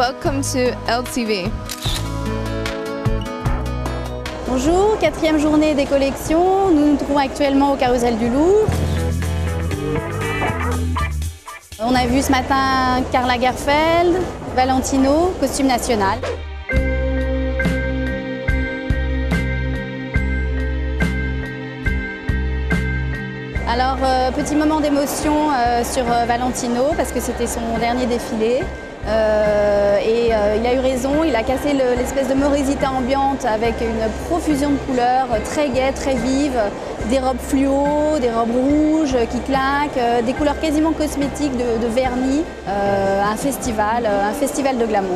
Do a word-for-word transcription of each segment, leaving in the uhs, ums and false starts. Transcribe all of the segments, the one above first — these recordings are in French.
Welcome to L T V. Bonjour, quatrième journée des collections. Nous nous trouvons actuellement au Carrousel du Louvre. On a vu ce matin Karl Lagerfeld, Valentino, costume national. Alors, euh, petit moment d'émotion euh, sur euh, Valentino parce que c'était son dernier défilé. Euh, et euh, il a eu raison, il a cassé l'espèce de morosité ambiante avec une profusion de couleurs très gaies, très vives, des robes fluo, des robes rouges qui claquent, euh, des couleurs quasiment cosmétiques de, de vernis, euh, un festival, euh, un festival de glamour.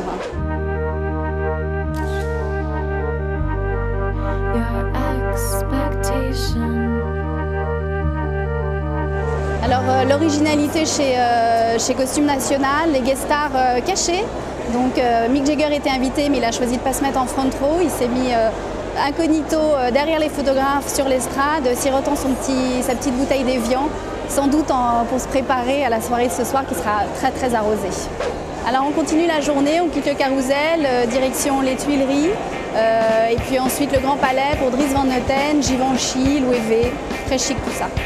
Alors euh, l'originalité chez, euh, chez Costume National, les guest stars euh, cachés. Donc euh, Mick Jagger était invité mais il a choisi de ne pas se mettre en front row. Il s'est mis euh, incognito euh, derrière les photographes sur l'estrade, sirotant son petit, sa petite bouteille d'Evian, sans doute en, pour se préparer à la soirée de ce soir qui sera très très arrosée. Alors on continue la journée, on quitte le Carrousel, euh, direction les Tuileries, euh, et puis ensuite le Grand Palais pour Dries Van Noten, Givenchy, Louis V, très chic tout ça.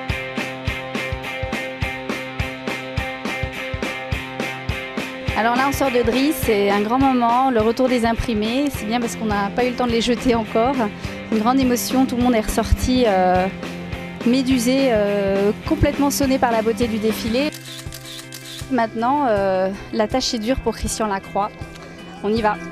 Alors là, on sort de Dries, c'est un grand moment, le retour des imprimés. C'est bien parce qu'on n'a pas eu le temps de les jeter encore. Une grande émotion, tout le monde est ressorti euh, médusé, euh, complètement sonné par la beauté du défilé. Maintenant, euh, la tâche est dure pour Christian Lacroix. On y va.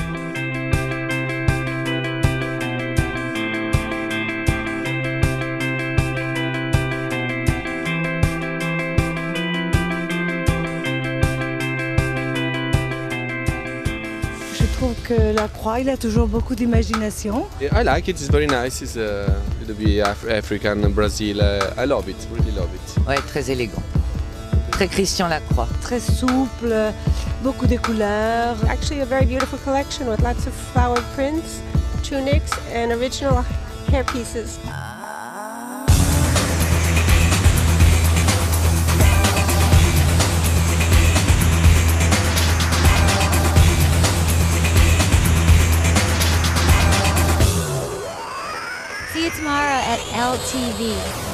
Je trouve que Lacroix, il a toujours beaucoup d'imagination. I like it, it's very nice, it's uh, to be Af African, Brazil, uh, I love it, really love it. Ouais, très élégant. Très Christian Lacroix. Très souple, beaucoup de couleurs. Actually a very beautiful collection with lots of flower prints, tunics and original hair pieces. See you tomorrow at L T V.